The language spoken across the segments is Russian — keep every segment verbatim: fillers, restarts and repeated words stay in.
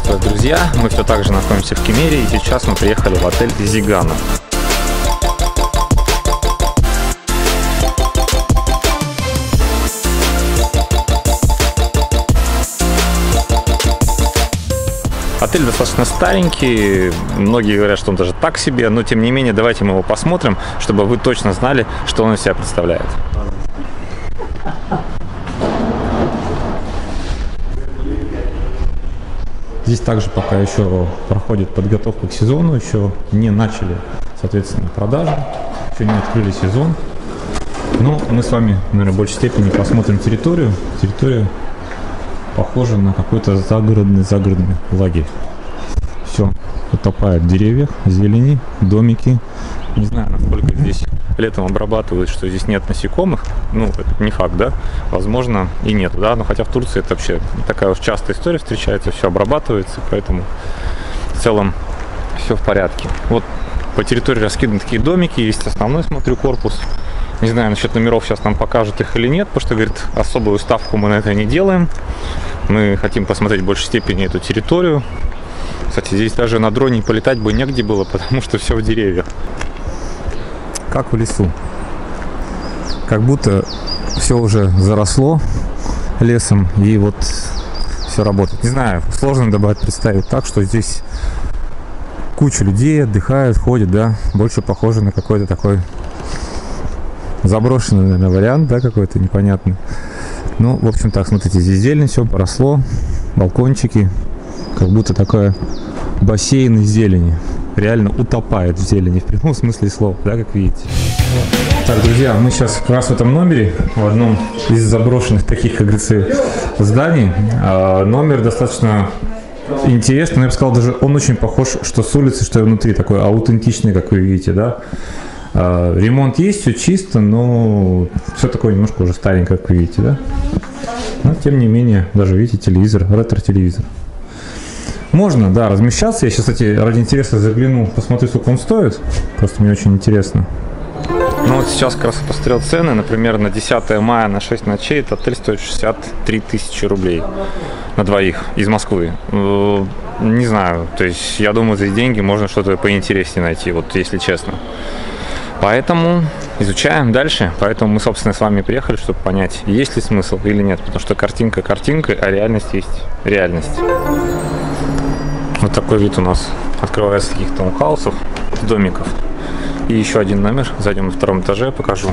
Приветствую, друзья! Мы все так же находимся в Кемере, и сейчас мы приехали в отель Зигана. Отель достаточно старенький, многие говорят, что он даже так себе, но тем не менее давайте мы его посмотрим, чтобы вы точно знали, что он из себя представляет. Здесь также пока еще проходит подготовка к сезону, еще не начали, соответственно, продажи, еще не открыли сезон. Но мы с вами, наверное, в большей степени посмотрим территорию. Территория похожа на какой-то загородный загородный лагерь. Все утопает в деревьях, зелени, домики. Не знаю, насколько здесь летом обрабатывают, что здесь нет насекомых. Ну, это не факт, да? Возможно, и нет, да? Но хотя в Турции это вообще такая уж частая история встречается, все обрабатывается, поэтому в целом все в порядке. Вот по территории раскиданы такие домики, есть основной, смотрю, корпус. Не знаю, насчет номеров сейчас нам покажут их или нет, потому что, говорит, особую ставку мы на это не делаем. Мы хотим посмотреть в большей степени эту территорию. Кстати, здесь даже на дроне полетать бы негде было, потому что все в деревьях. Как в лесу. Как будто все уже заросло лесом, и вот все работает. Не знаю, сложно добавить, представить так, что здесь куча людей отдыхают, ходят, да. Больше похоже на какой-то такой заброшенный, наверное, вариант, да, какой-то непонятный. Ну, в общем, так, смотрите, здесь зелень, все поросло, балкончики, как будто такой бассейн из зелени. Реально утопает в зелени, в прямом смысле слова, да, как видите. Так, друзья, мы сейчас как раз в этом номере, в одном из заброшенных таких, как говорится, зданий. Номер достаточно интересный, но я бы сказал, даже он очень похож, что с улицы, что и внутри, такой аутентичный, как вы видите, да. Ремонт есть, все чисто, но все такое немножко уже старенькое, как вы видите, да. Но тем не менее, даже видите, телевизор, ретро-телевизор. Можно, да, размещаться. Я сейчас, кстати, ради интереса загляну, посмотрю, сколько он стоит. Просто мне очень интересно. Ну вот сейчас как раз посмотрел цены. Например, на десятое мая на шесть ночей этот отель стоит шестьдесят три тысячи рублей на двоих из Москвы. Не знаю, то есть я думаю, за эти деньги можно что-то поинтереснее найти, вот если честно. Поэтому изучаем дальше. Поэтому мы, собственно, с вами приехали, чтобы понять, есть ли смысл или нет. Потому что картинка картинкой, а реальность есть реальность. Вот такой вид у нас открывается таких таунхаусов, домиков. И еще один номер. Зайдем на втором этаже, покажу.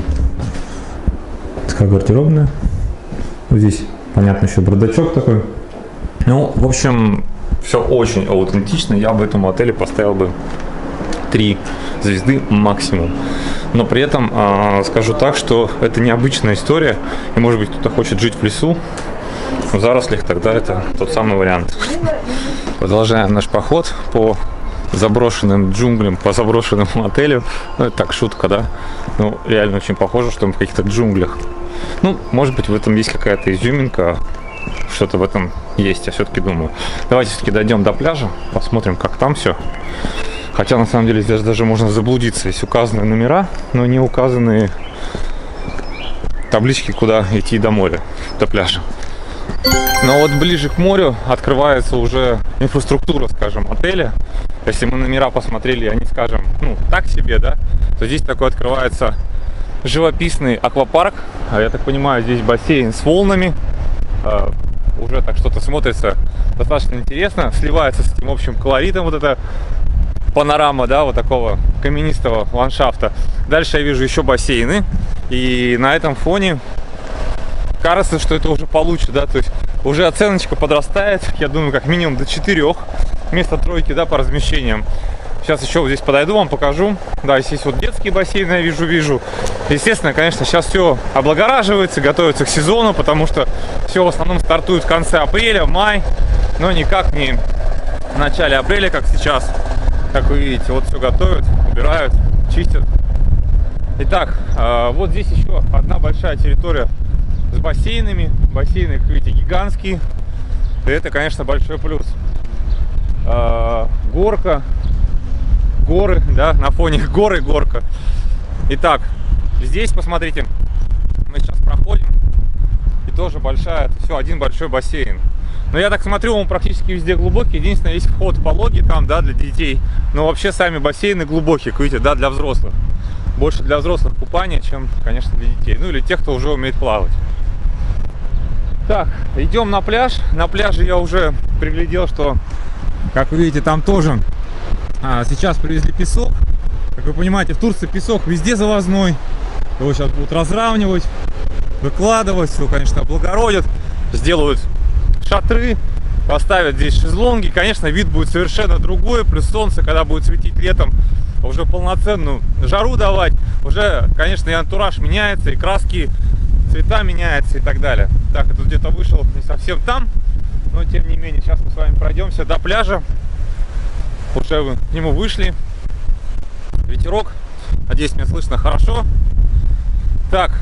Такая гардеробная. Вот здесь, понятно, еще бардачок такой. Ну, в общем, все очень аутентично. Я бы этому отелю поставил бы три звезды максимум. Но при этом э, скажу так, что это необычная история. И, может быть, кто-то хочет жить в лесу, в зарослях, тогда это тот самый вариант. Продолжаем наш поход по заброшенным джунглям, по заброшенному отелю. Ну, это так, шутка, да? Ну, реально очень похоже, что мы в каких-то джунглях. Ну, может быть, в этом есть какая-то изюминка, что-то в этом есть, я все-таки думаю. Давайте все-таки дойдем до пляжа, посмотрим, как там все. Хотя, на самом деле, здесь даже можно заблудиться. Есть указаны номера, но не указаны таблички, куда идти до моря, до пляжа. Но вот ближе к морю открывается уже инфраструктура, скажем, отеля. Если мы номера посмотрели, они, скажем, ну, так себе, да, то здесь такой открывается живописный аквапарк. А я так понимаю, здесь бассейн с волнами. А, уже так что-то смотрится достаточно интересно. Сливается с этим общим колоритом вот эта панорама, да, вот такого каменистого ландшафта. Дальше я вижу еще бассейны. И на этом фоне кажется, что это уже получше, да, то есть уже оценочка подрастает, я думаю, как минимум до четырех вместо тройки, да, по размещениям. Сейчас еще вот здесь подойду, вам покажу. Да, здесь вот детские бассейны я вижу, вижу. Естественно, конечно, сейчас все облагораживается, готовится к сезону, потому что все в основном стартует в конце апреля, май, но никак не в начале апреля, как сейчас. Как вы видите, вот все готовят, убирают, чистят. Итак, вот здесь еще одна большая территория с бассейнами. Бассейны, как видите, гигантские. И это, конечно, большой плюс. А, горка, горы, да, на фоне горы горка. Итак, здесь, посмотрите, мы сейчас проходим. И тоже большая, это все один большой бассейн. Но я так смотрю, он практически везде глубокий. Единственное, есть вход пологий там, да, для детей. Но вообще сами бассейны глубокие, видите, да, для взрослых. Больше для взрослых купания, чем, конечно, для детей. Ну или тех, кто уже умеет плавать. Так, идем на пляж. На пляже я уже приглядел, что, как вы видите, там тоже а, сейчас привезли песок. Как вы понимаете, в Турции песок везде завозной. Его сейчас будут разравнивать, выкладывать, все, конечно, облагородят. Сделают шатры, поставят здесь шезлонги. Конечно, вид будет совершенно другой. Плюс солнце, когда будет светить летом, уже полноценную жару давать. Уже, конечно, и антураж меняется, и краски, цвета меняются и так далее. Так, я тут где-то вышел не совсем там, но тем не менее, сейчас мы с вами пройдемся до пляжа. Уже к нему вышли. Ветерок. Надеюсь, меня слышно хорошо. Так,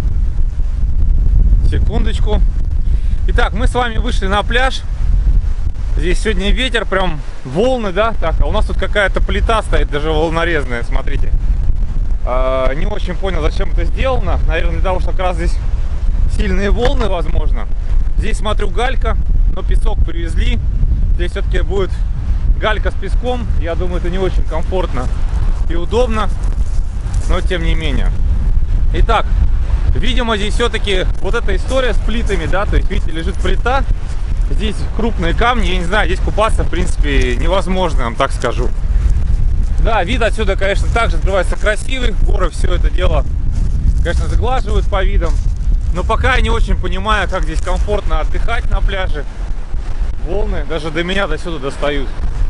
секундочку. Итак, мы с вами вышли на пляж. Здесь сегодня ветер, прям волны, да? Так, а у нас тут какая-то плита стоит, даже волнорезная, смотрите. А, не очень понял, зачем это сделано. Наверное, для того, что как раз здесь сильные волны, возможно. Здесь, смотрю, галька, но песок привезли. Здесь все-таки будет галька с песком. Я думаю, это не очень комфортно и удобно, но тем не менее. Итак, видимо, здесь все-таки вот эта история с плитами, да, то есть, видите, лежит плита, здесь крупные камни, я не знаю, здесь купаться, в принципе, невозможно, я вам так скажу. Да, вид отсюда, конечно, также открывается красивый, горы все это дело, конечно, заглаживают по видам, но пока я не очень понимаю, как здесь комфортно отдыхать на пляже. Волны даже до меня до сюда достают.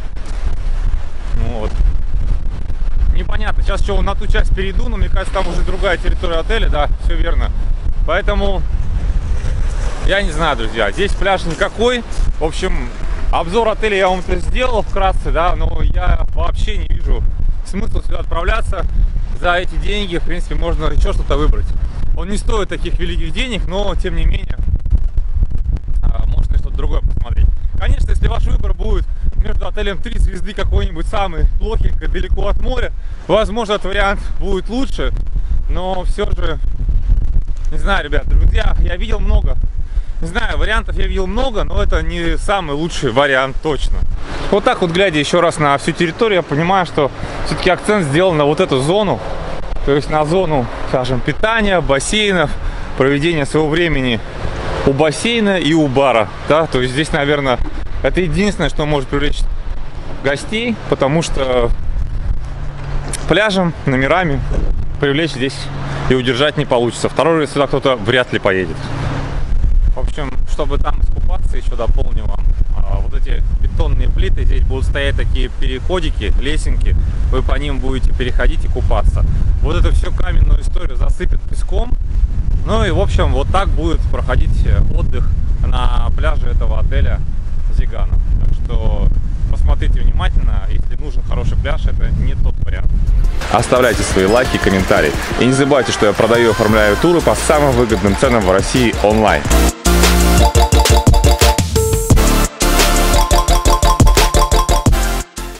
Вот. Непонятно. Сейчас что, на ту часть перейду, но мне кажется, там уже другая территория отеля, да, все верно. Поэтому я не знаю, друзья. Здесь пляж никакой. В общем, обзор отеля я вам это сделал вкратце, да, но я вообще не вижу смысла сюда отправляться. За эти деньги, в принципе, можно еще что-то выбрать. Он не стоит таких великих денег, но тем не менее можно что-то другое посмотреть. Конечно, если ваш выбор будет между отелем три звезды, какой-нибудь самый плохенький, далеко от моря, возможно, этот вариант будет лучше, но все же, не знаю, ребят, друзья, я видел много, не знаю, вариантов я видел много, но это не самый лучший вариант точно. Вот так вот, глядя еще раз на всю территорию, я понимаю, что все-таки акцент сделан на вот эту зону, то есть на зону, скажем, питания, бассейнов, проведения своего времени у бассейна и у бара, да, то есть здесь, наверное, это единственное, что может привлечь гостей, потому что пляжем, номерами привлечь здесь и удержать не получится. Второй раз сюда кто-то вряд ли поедет. В общем, чтобы там искупаться, еще дополню вам. Вот эти бетонные плиты, здесь будут стоять такие переходики, лесенки, вы по ним будете переходить и купаться. Вот эту всю каменную историю засыпят песком. Ну и, в общем, вот так будет проходить отдых на пляже этого отеля Зигана. Так что посмотрите внимательно, если нужен хороший пляж, это не тот вариант. Оставляйте свои лайки и комментарии. И не забывайте, что я продаю и оформляю туры по самым выгодным ценам в России онлайн.